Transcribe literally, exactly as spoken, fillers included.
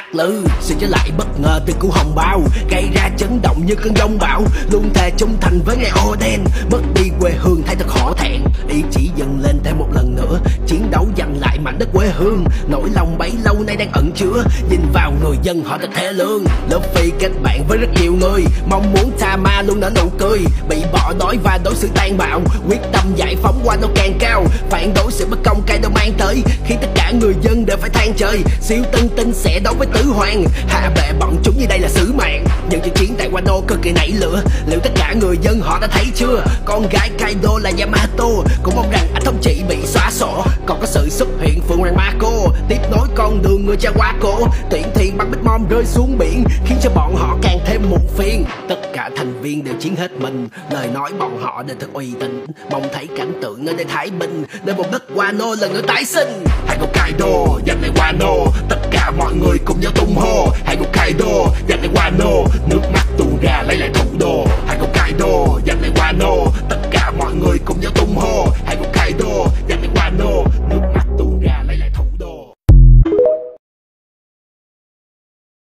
lắc lư. Sự trở lại bất ngờ từ cú hồng bao gây ra chấn động như cơn giông bão. Luôn thề trung thành với ngày Oden, mất đi quê hương thấy thật hổ thẹn. Ý chỉ dâng lên thêm một lần nữa, chiến đấu giành lại mảnh đất quê hương. Nỗi lòng bấy lâu nay đang ẩn chứa, nhìn vào người dân họ thật thê lương. Luffy kết bạn với rất nhiều người, mong muốn Tama luôn nở nụ cười. Bị bỏ đói và đối xử tàn bạo, quyết tâm giải phóng qua nó càng cao. Phản đối sự bất công Kaido mang tới, khi tất cả người dân đều phải than trời. Siêu tân tinh sẽ đấu với tứ hoàng, hạ bệ bọn chúng như đây là sứ mạng. Những trận chiến tại Wano cực kỳ nảy lửa, liệu tất cả người dân họ đã thấy chưa? Con gái Kaido là Yamato, cũng mong rằng anh thống trị bị xóa sổ. Còn có sự xuất hiện Phượng Hoàng Mako, tiếp nối con đường người cha quá cổ. Tuyển thiền băng Big Mom rơi xuống biển, khiến cho bọn họ càng thêm muộn phiền. Tất cả thành viên đều chiến hết mình, lời nói bọn họ đều thật uy tín. Mong thấy cảnh tượng nơi đây thái bình, nơi vùng đất Wano lần nữa tái sinh. Hãy cùng Kaido giành lại Wano, tất cả mọi người cùng nhau tung hô.